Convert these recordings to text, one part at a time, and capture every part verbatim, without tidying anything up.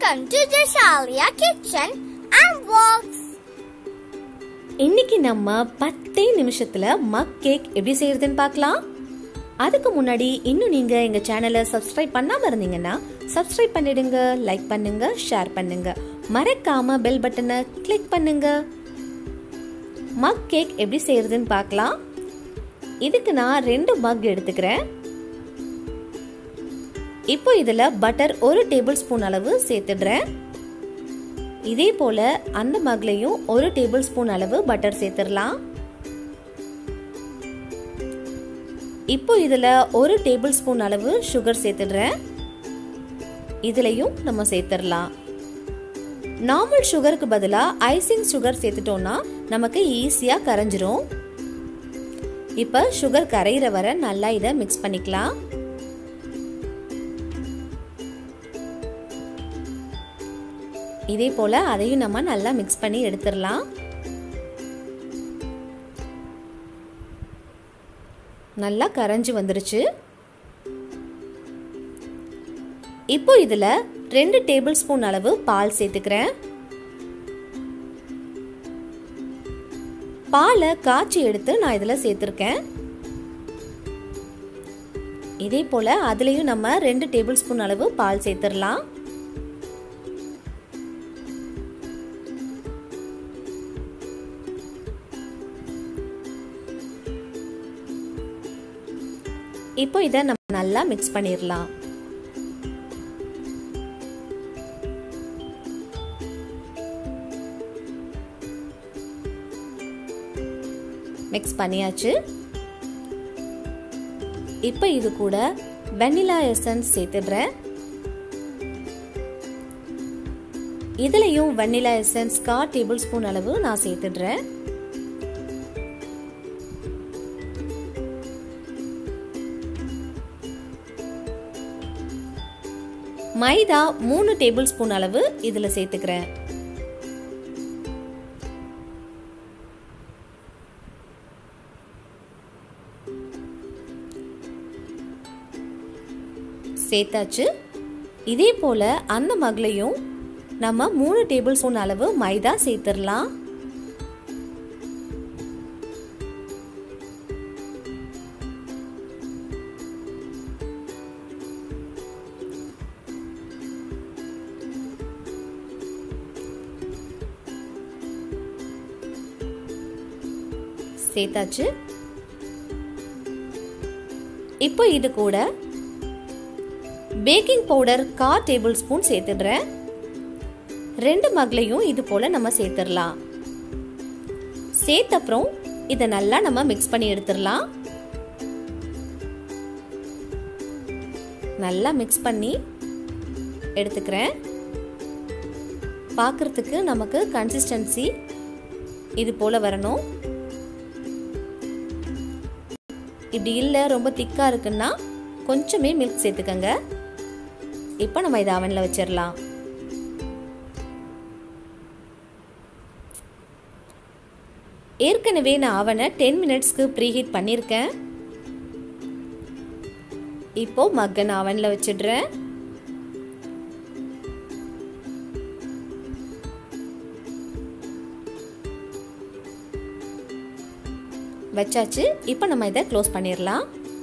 Welcome to Jashalia Kitchen and Vlogs. இன்னைக்கு நம்ம பத்து நிமிஷத்துல மக் கேக் எப்படி செய்யறதுன்னு பார்க்கலாம். அதுக்கு முன்னாடி இன்னும் நீங்க எங்க சேனலை சப்ஸ்கிரைப் பண்ணாம இருந்தீங்கன்னா சப்ஸ்கிரைப் பண்ணிடுங்க, லைக் பண்ணுங்க, ஷேர் பண்ணுங்க, மறக்காம பெல் பட்டனை கிளிக் பண்ணுங்க. மக் கேக் எப்படி செய்யறதுன்னு பார்க்கலாம். இதுக்கு நான் ரெண்டு மக் எடுத்துக்கிறேன். இப்போ இதுல பட்டர் ஒரு டேபிள் ஸ்பூன் அளவு சேர்த்துடுறேன். இதே போல அந்த மக்லையும் ஒரு டேபிள் ஸ்பூன் அளவு பட்டர் சேர்த்துடலாம். இப்போ இதுல ஒரு டேபிள் ஸ்பூன் அளவு சுகர் சேர்த்துடுறேன். இதுலயும் நம்ம சேர்த்துடலாம். நார்மல் சுகருக்கு பதிலா ஐசிங் சுகர் சேர்த்துட்டோம்னா நமக்கு ஈஸியா கரைஞ்சிரும். இப்ப சுகர் கரையிற வரை நல்லா இதை மிக்ஸ் பண்ணிக்கலாம். இதே போல அதையும் நம்ம நல்லா மிக்ஸ் பண்ணி எடுத்துடலாம். நல்லா கரைஞ்சு வந்துருச்சு. இப்போ இதுல ரெண்டு டேபிள் ஸ்பூன் அளவு பால் சேர்த்துக்கிறேன். பாலை காய்ச்சி எடுத்து நான் இதுல சேர்த்திருக்கேன். இதே போல அதுலயும் நம்ம ரெண்டு டேபிள் ஸ்பூன் அளவு பால் சேர்த்துடலாம். இப்போ இதை நம்ம நல்லா மிக்ஸ் பண்ணிடலாம். மிக்ஸ் பண்ணியாச்சு. இப்போ இது கூட வெனிலா எசன்ஸ் சேர்த்துடுறேன். இதுலயும் வெனிலா எசன்ஸ் கால் டேபிள் ஸ்பூன் அளவு நான் சேர்த்துடுறேன். மைதா மூணு டேபிள் ஸ்பூன் அளவு இதுல சேர்த்துக்கிறேன். சேர்த்தாச்சு. இதே போல அந்த மக்லையும் நம்ம மூணு டேபிள் ஸ்பூன் அளவு மைதா சேர்த்துடலாம். சேர்த்தாச்சு. இப்போ இது கூட பேக்கிங் பவுடர் கால் டேபிள் ஸ்பூன் சேர்த்துடுறேன். ரெண்டு மக்லையும் இது போல நம்ம சேர்த்துடலாம். சேர்த்த அப்புறம் இதை நல்லா நம்ம மிக்ஸ் பண்ணி எடுத்துடலாம். நல்லா மிக்ஸ் பண்ணி எடுத்துக்கிறேன். பார்க்கறதுக்கு நமக்கு கன்சிஸ்டன்சி இது போல வரணும். இப்படி இல்லை ரொம்ப திக்கா இருக்குன்னா கொஞ்சமே மில்க் சேர்த்துக்கங்க. இப்போ நம்ம இதை அவன்ல வச்சிடலாம். ஏற்கனவே நான் அவனை டென் மினிட்ஸ்க்கு ப்ரீஹீட் பண்ணியிருக்கேன். இப்போ மக்கை நான் அவன்ல வச்சிடுறேன். வச்சாச்சு. இப்போ நம்ம இதை க்ளோஸ் பண்ணிடலாம்.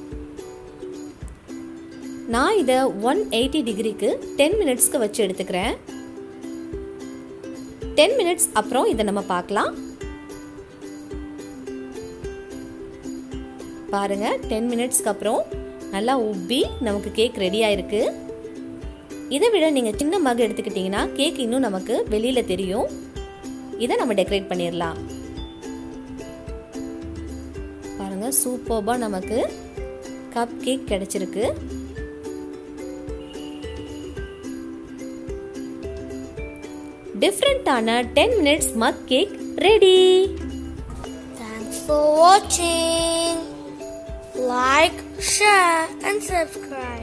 நான் இதை ஒன் எயிட்டி டிகிரிக்கு டென் மினிட்ஸ்க்கு வச்சு எடுத்துக்கிறேன். டென் மினிட்ஸ் அப்புறம் இதை நம்ம பார்க்கலாம். பாருங்க, டென் மினிட்ஸ்க்கு அப்புறம் நல்லா உப்பி நமக்கு கேக் ரெடி ஆயிருக்கு. இதை விட நீங்க சின்ன மக் எடுத்துக்கிட்டீங்கன்னா கேக் இன்னும் நமக்கு வெளியில தெரியும். இதை நம்ம டெக்கரேட் பண்ணிடலாம். பாருங்க, சூப்பர்பா நமக்கு கப் கேக் கிடைச்சிருக்கு. டிஃபரண்டான ten minutes mug cake ready. Thanks for watching. Like, share and subscribe.